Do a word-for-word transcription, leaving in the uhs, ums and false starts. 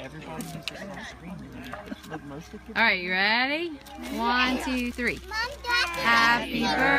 everybody needs to start screaming. Look, most of the kids. All right, you ready? One, two, three. Happy birthday.